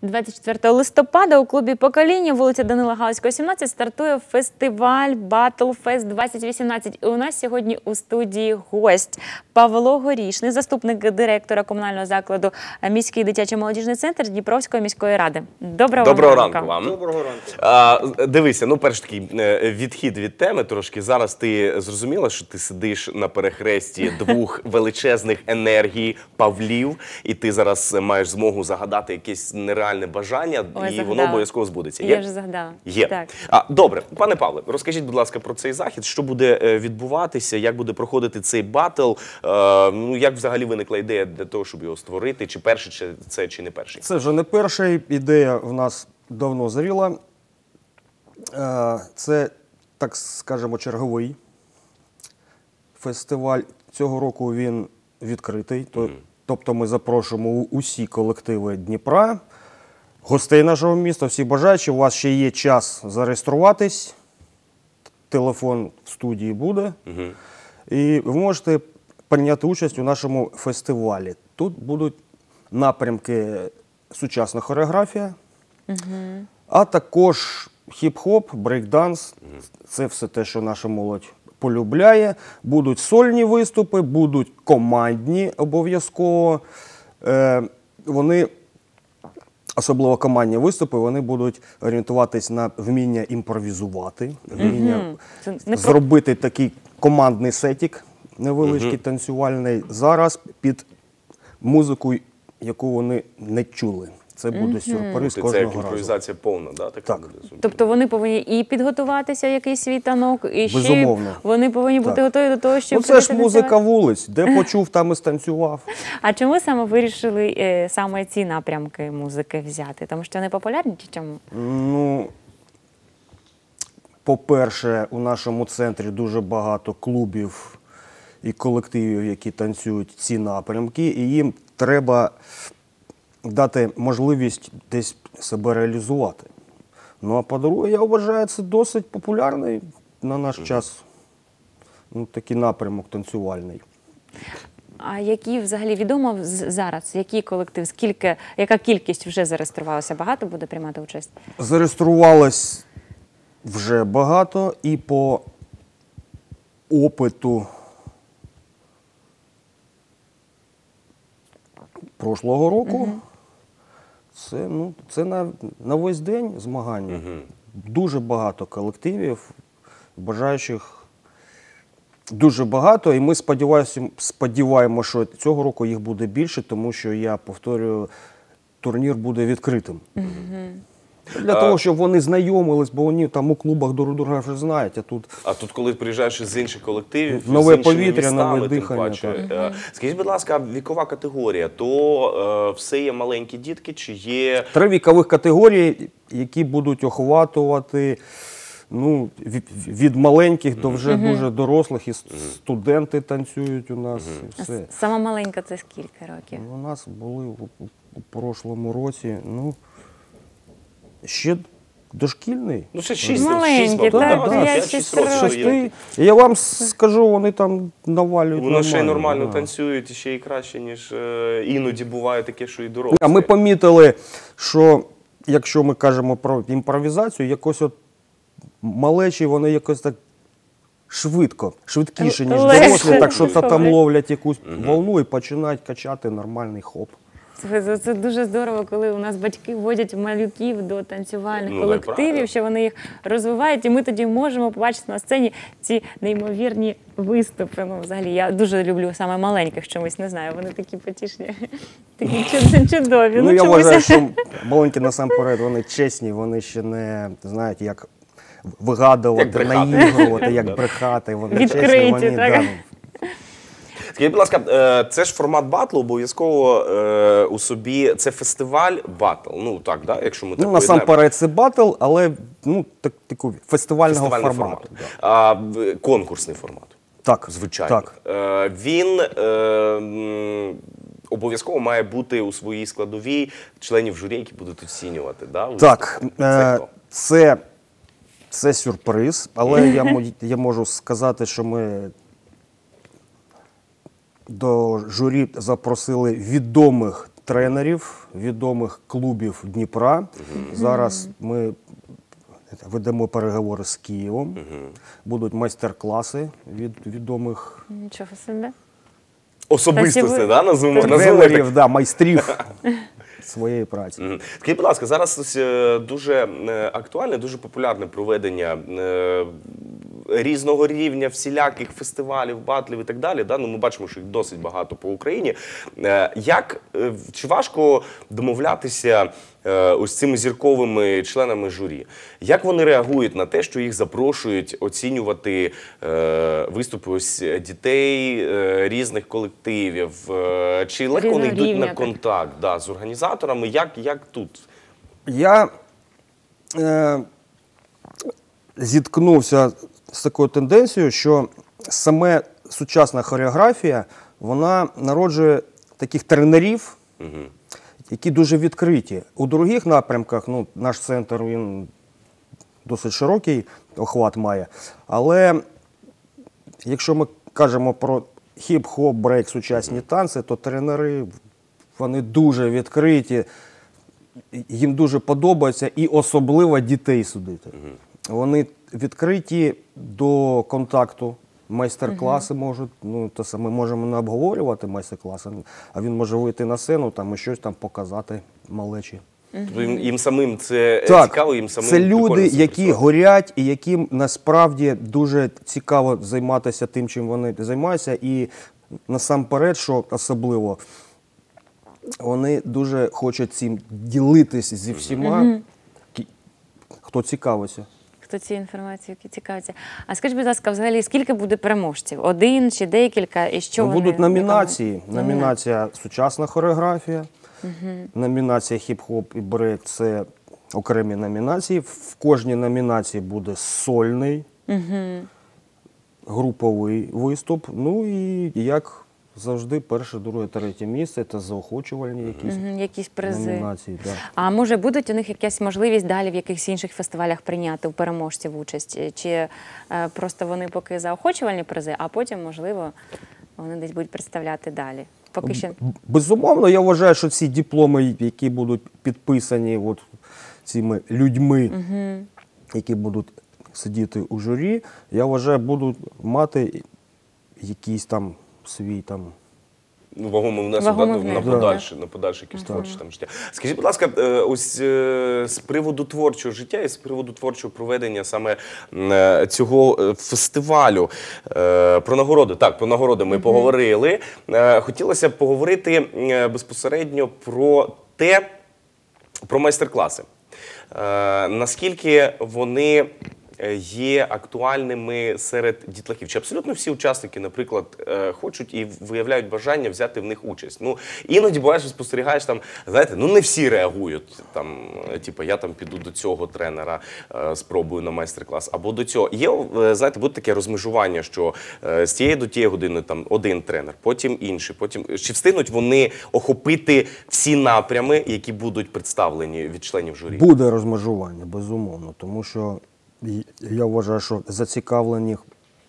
24 листопада у клубі «Покоління», вулиця Данила Галицького, 17, стартує фестиваль «Батлфест 2018». І у нас сьогодні у студії гость Павло Горішний, заступник директора комунального закладу «Міський дитячий молодіжний центр» Дніпровської міської ради. Доброго ранку вам. Доброго ранку. Дивися, ну перш такий відхід від теми трошки. Зараз ти зрозуміла, що ти сидиш на перехресті двох величезних енергій, Павлів, і ти зараз маєш змогу загадати якесь нереальне бажання, і воно обов'язково збудеться. Я вже загадала. Є. Так. Добре, пане Павле, розкажіть, будь ласка, про цей захід, що буде відбуватися, як буде проходити цей батл, ну, як взагалі виникла ідея для того, щоб його створити, чи перший це, чи не перший? Це вже не перший, ідея в нас давно зріла. Це, так скажемо, черговий фестиваль. Цього року він відкритий, тобто ми запрошуємо усі колективи Дніпра, гостей нашого міста, всі бажаючі. У вас ще є час зареєструватись, телефон в студії буде, і ви можете прийняти участь у нашому фестивалі. Тут будуть напрямки сучасна хореографія, а також хіп-хоп, брейк-данс. Це все те, що наша молодь полюбляє. Будуть сольні виступи, будуть командні обов'язково. Вони, особливо командні виступи, вони будуть орієнтуватись на вміння імпровізувати, вміння зробити такий командний сетік невеличкий, танцювальний, зараз під музику, яку вони не чули. Це буде сюрприз кожного разу. Це імпровізація повна, да? Так. Тобто вони повинні і підготуватися якийсь свій танок, і ще Безумовно. вони повинні бути готові до того, щоб... Ну, це ж музика вулиць, де почув, там і станцював. А чому саме вирішили саме ці напрямки музики взяти? Тому що вони популярні чи чому? Ну, по-перше, у нашому центрі дуже багато клубів і колективів, які танцюють ці напрямки, і їм треба дати можливість десь себе реалізувати. Ну, а по-друге, я вважаю, це досить популярний на наш час такий напрямок танцювальний. А які взагалі відомо зараз, який колектив, яка кількість вже зареєструвалася? Багато буде приймати участь? Зареєструвалось вже багато, і по опиту прошлого року це на весь день змагання. Дуже багато колективів, бажаючих дуже багато. І ми сподіваємося, що цього року їх буде більше, тому що, я повторюю, турнір буде відкритим. Для того, щоб вони знайомились, бо вони там у клубах друг друга вже знають. А тут, коли приїжджаєш з інших колективів, нове з іншими повітря, містами, нове дихання. паче. Скажіть, будь ласка, вікова категорія, то все є маленькі дітки, чи є... 3 вікових категорії, які будуть охватувати від маленьких до вже дуже дорослих, і студенти танцюють у нас. І все. Сама маленька це скільки років? У нас були у прошлому році, ще дошкільний. Ну, ще 6 маленькі, так, 5-6 років. Я вам скажу, вони там навалюють. Вони ще й нормально танцюють, і ще й краще, ніж іноді буває таке, що і дорослі. А ми помітили, що якщо ми кажемо про імпровізацію, якось от малечі, вони якось так швидкіше, ніж дорослі, так що там ловлять якусь волну і починають качати нормальний хоп. Це дуже здорово, коли у нас батьки водять малюків до танцювальних колективів, що вони їх розвивають, і ми тоді можемо побачити на сцені ці неймовірні виступи. Ну, взагалі, я дуже люблю саме маленьких чомусь, не знаю, вони такі потішні, такі чудові. Ну, я вважаю, що маленькі насамперед, вони чесні, вони ще не знають, як вигадувати, наігрувати, як брехати. Вони чесні, вони, так? Скажіть, будь ласка, це ж формат батлу, обов'язково у собі, це фестиваль батл, ну так, да, якщо ми так насамперед це батл, але такого фестивального формату. Конкурсний формат. Так, звичайно. Так. Він обов'язково має бути у своїй складовій членів журі, які будуть оцінювати, да? Так, це сюрприз, але я можу сказати, що ми до журі запросили відомих тренерів відомих клубів Дніпра. Зараз ми ведемо переговори з Києвом. Будуть майстер-класи від відомих Нічого собі. Особистості, да, назвемо так? тренерів, да, майстрів своєї праці. Скажіть, будь ласка, зараз ось, дуже актуальне, дуже популярне проведення різного рівня всіляких фестивалів, батлів і так далі. Да? Ну, ми бачимо, що їх досить багато по Україні. Чи важко домовлятися ось цими зірковими членами журі? Як вони реагують на те, що їх запрошують оцінювати виступи ось дітей різних колективів? Чи легко вони Різного йдуть рівня, на контакт з організаторами? Як тут? Я зіткнувся з такою тенденцією, що саме сучасна хореографія, вона народжує таких тренерів, які дуже відкриті. У других напрямках, ну, наш центр, він досить широкий охват має, але якщо ми кажемо про хіп-хоп, брейк, сучасні танці, то тренери, вони дуже відкриті, їм дуже подобається і особливо дітей судити. Вони відкриті до контакту, майстер-класи можуть, ну, то саме ми можемо не обговорювати майстер-класи, а він може вийти на сцену там, і щось там показати малечі. Тобто їм самим це Так, цікаво, їм самим це прикольно люди, це які працювати. горять і яким насправді дуже цікаво займатися тим, чим вони займаються. І насамперед, що особливо, вони дуже хочуть цим ділитися зі всіма, хто цікавиться. Хто цією інформацією цікавиться. А скажіть, будь ласка, взагалі, скільки буде переможців? Один чи декілька? І що Ну, вони? будуть номінації. Якому? Номінація «Сучасна хореографія», номінація «Хіп-хоп» і «Брейк» – це окремі номінації. В кожній номінації буде сольний, груповий виступ. Ну і, як завжди, перше, друге, третє місце – це заохочувальні Якісь призи. номінації. Да. А може будуть у них якась можливість далі в якихось інших фестивалях прийняти у переможців участь? Чи просто вони поки заохочувальні призи, а потім, можливо, вони десь будуть представляти далі? Поки що. Безумовно, я вважаю, що ці дипломи, які будуть підписані от цими людьми, які будуть сидіти у журі, я вважаю, будуть мати якийсь там свій там. Вагомий внесок Вагомий на внесок, подальше, на подальше якісь творчі там життя. Скажіть, будь ласка, ось з приводу творчого життя і з приводу творчого проведення саме цього фестивалю, про нагороди. Так, про нагороди ми поговорили. Хотілося б поговорити безпосередньо про майстер-класи. Наскільки вони є актуальними серед дітлахів? Чи абсолютно всі учасники, наприклад, хочуть і виявляють бажання взяти в них участь? Ну, іноді буває, що спостерігаєш там, знаєте, ну не всі реагують, там, типу, я там піду до цього тренера, спробую на майстер-клас, або до цього. Є, знаєте, буде таке розмежування, що з тієї до тієї години там один тренер, потім інший, потім... Чи встигнуть вони охопити всі напрями, які будуть представлені від членів журі? Буде розмежування, безумовно, тому що я вважаю, що зацікавлених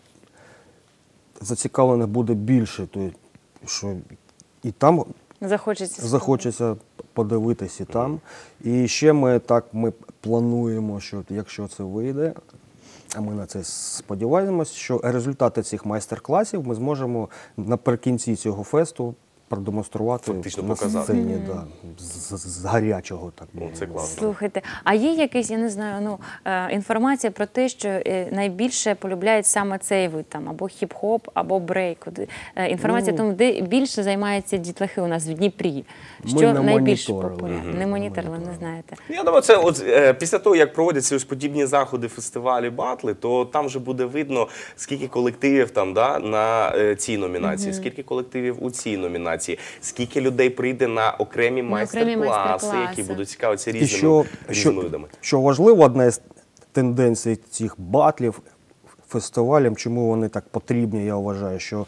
буде більше, то що і там захочеться подивитися і там. І ще ми плануємо, що якщо це вийде, а ми на це сподіваємося, що результати цих майстер-класів ми зможемо наприкінці цього фесту продемонструвати фактично на показати. сцені, да, з гарячого. Так, Це класно. Слухайте, а є якась, я не знаю, інформація про те, що найбільше полюбляють саме цей вид, там, або хіп-хоп, або брейк? Інформація тому, де більше займаються дітлахи у нас в Дніпрі? Що не найбільш моніторили. популярне? Не моніторили, не знаєте. Я думаю, це от, після того, як проводяться ось подібні заходи, фестивалі, батли, то там вже буде видно, скільки колективів там, да, на цій номінації, скільки колективів у цій номінації, скільки людей прийде на окремі майстер-класи, які будуть цікавитися різними видами. Що важливо, одна з тенденцій цих батлів, фестивалів, чому вони так потрібні, я вважаю, що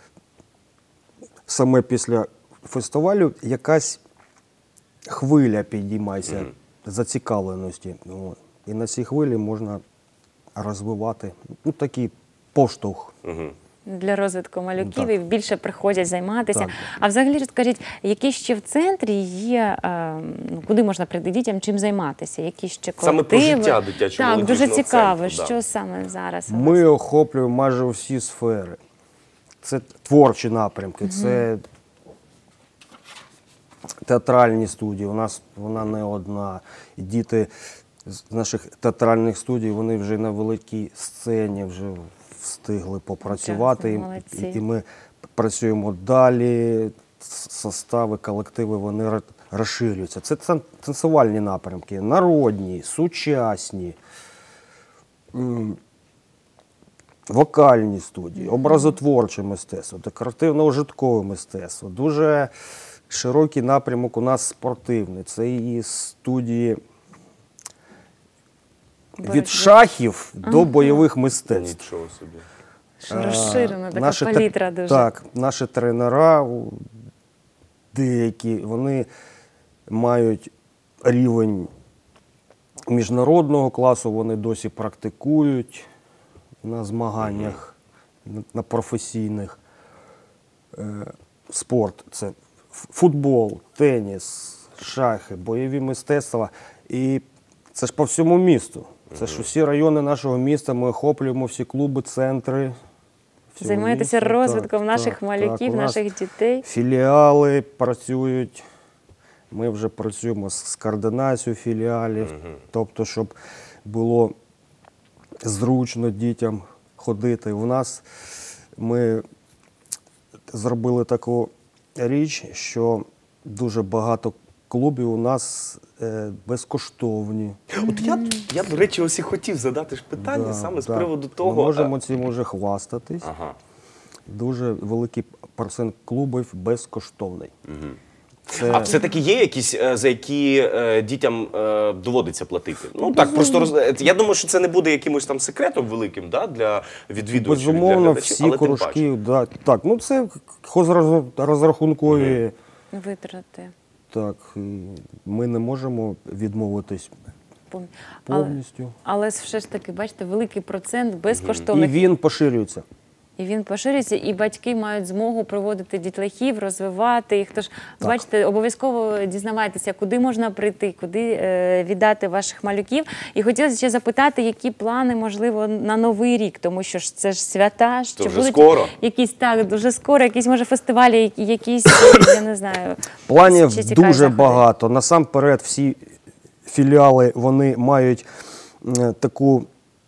саме після фестивалю якась хвиля підіймається зацікавленості. І на цій хвилі можна розвивати такий поштовх. для розвитку малюків Так. і більше приходять займатися. Так. А взагалі розкажіть, які ще в центрі є, куди можна прийти дітям, чим займатися? Які ще Саме про колективи? життя дитячо-молодіжного Так, дуже цікаво, центру, да. що саме зараз у вас? Ми охоплюємо майже всі сфери. Це творчі напрямки, це театральні студії. У нас вона не одна. І діти з наших театральних студій, вони вже на великій сцені вже встигли попрацювати. Молодці. І ми працюємо далі. Состави, колективи, вони розширюються. Це танцювальні напрямки, народні, сучасні. Вокальні студії, образотворче мистецтво, декоративно-ужиткове мистецтво. Дуже широкий напрямок у нас спортивний. Це і студії від шахів до бойових мистецтв. Нічого собі. Що розширена така Наші палітра дуже. Так, наші тренера деякі, вони мають рівень міжнародного класу, вони досі практикують на змаганнях, на професійних. Спорт – це футбол, теніс, шахи, бойові мистецтва. І це ж по всьому місту. Це ж усі райони нашого міста, ми охоплюємо всі клуби, центри. всього Займаєтеся міста. розвитком Так, наших так, малюків, у нас наших дітей. Філіали працюють. Ми вже працюємо з координацією філіалів, тобто, щоб було зручно дітям ходити. У нас ми зробили таку річ, що дуже багато клубів у нас безкоштовні. От я, до речі, ось і хотів задати ж питання саме з приводу того. Ми можемо цим уже хвастатись. Ага. Дуже великий процент клубів безкоштовний. А все-таки є якісь, за які дітям доводиться платити? Ну так, просто я думаю, що це не буде якимось там секретом великим, да, для відвідувачів, для Безумовно, глядачів, всі але тим паче. кружки, да, так, ну це хозрозрахункові. Витрати. Так, і ми не можемо відмовитись повністю. Але все ж таки, бачите, великий процент І безкоштовних. він поширюється. І він поширюється, і батьки мають змогу проводити дітлахів, розвивати їх. Тож, бачите, обов'язково дізнавайтеся, куди можна прийти, куди віддати ваших малюків. І хотілося ще запитати, які плани, можливо, на Новий рік, тому що ж це ж свята, що вже будуть скоро. якісь, так, дуже скоро, якісь, може, фестивалі, якісь, я не знаю. Планів ще цікаві дуже заходи. багато. Насамперед, всі філіали, вони мають таку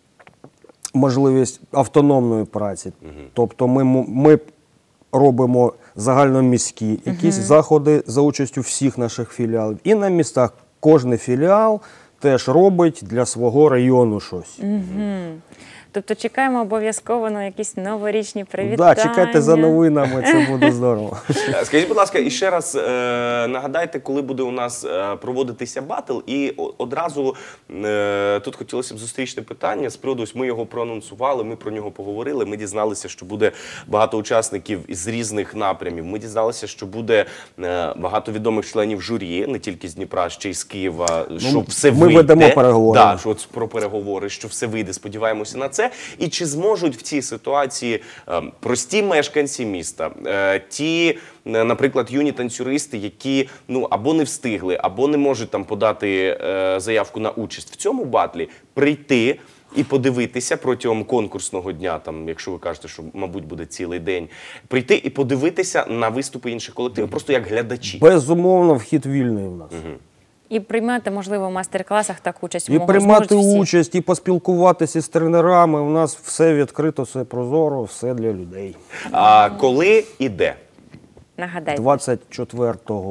можливість автономної праці. Тобто ми робимо загальноміські якісь заходи за участю всіх наших філіалів. І на містах кожен філіал теж робить для свого району щось. Тобто чекаємо обов'язково на якісь новорічні привітання. Так, чекайте за новинами, це буде здорово. Скажіть, будь ласка, і ще раз нагадайте, коли буде у нас проводитися батл, і одразу тут хотілося б зустрічне питання з приводу, ось ми його проанонсували, ми про нього поговорили, ми дізналися, що буде багато учасників із різних напрямів, ми дізналися, що буде багато відомих членів журі, не тільки з Дніпра, а ще й з Києва, що все ми вийде. ведемо переговори. Да, що от про переговори, що все вийде, сподіваємося на це. І чи зможуть в цій ситуації прості мешканці міста, ті, наприклад, юні танцюристи, які або не встигли, або не можуть там подати заявку на участь в цьому батлі, прийти і подивитися протягом конкурсного дня, там, якщо ви кажете, що, мабуть, буде цілий день, прийти і подивитися на виступи інших колективів, просто як глядачі. Безумовно, вхід вільний у нас. І приймати, можливо, в майстер-класах так участь. І приймати участь, і поспілкуватися з тренерами. У нас все відкрито, все прозоро, все для людей. А коли і де? Нагадайте. 24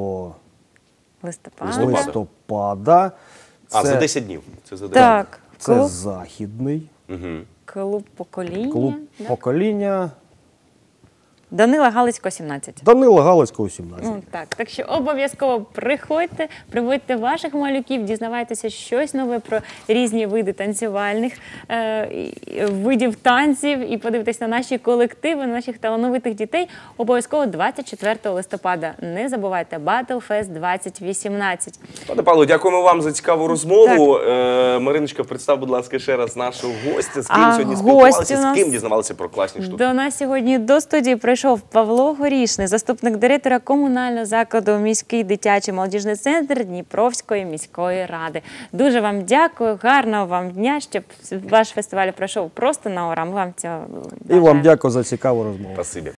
листопада. За Це, 10 днів. Це за 10 Так, це клуб, західний клуб покоління. клуб да? покоління. Данила Галицького, 17. Данила Галицького, 17. Ну, так що обов'язково приходьте, приводьте ваших малюків, дізнавайтеся щось нове про різні види танцювальних видів танців і подивитесь на наші колективи, на наших талановитих дітей. Обов'язково 24 листопада. Не забувайте, Battlefest 2018. Пане Павло, дякуємо вам за цікаву розмову. Мариночка, представ, будь ласка, ще раз нашого гостя. З ким сьогодні спілкувалися, з ким дізнавалися про класні штуки? До нас сьогодні до студії прийшов Павло Горішний, заступник директора комунального закладу «Міський дитячий молодіжний центр» Дніпровської міської ради. Дуже вам дякую, гарного вам дня, щоб ваш фестиваль пройшов просто на ура. Ми вам цього І вам дякую за цікаву розмову. Спасибі.